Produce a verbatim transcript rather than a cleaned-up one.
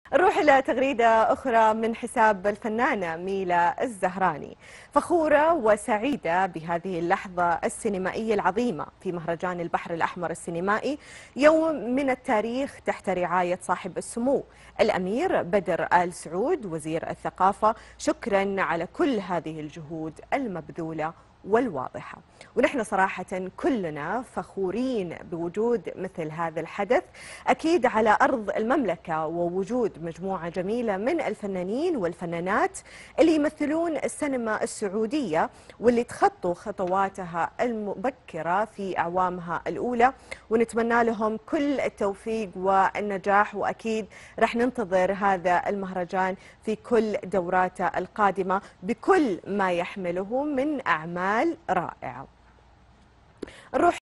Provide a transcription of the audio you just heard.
نروح إلى تغريدة أخرى من حساب الفنانة ميلا الزهراني. فخورة وسعيدة بهذه اللحظة السينمائية العظيمة في مهرجان البحر الأحمر السينمائي، يوم من التاريخ تحت رعاية صاحب السمو الأمير بدر آل سعود وزير الثقافة. شكرا على كل هذه الجهود المبذولة والواضحة. ونحن صراحة كلنا فخورين بوجود مثل هذا الحدث أكيد على أرض المملكة، ووجود مجموعة جميلة من الفنانين والفنانات اللي يمثلون السينما السعودية واللي تخطوا خطواتها المبكرة في أعوامها الأولى. ونتمنى لهم كل التوفيق والنجاح، وأكيد رح ننتظر هذا المهرجان في كل دوراته القادمة بكل ما يحمله من أعمال رائعة. نروح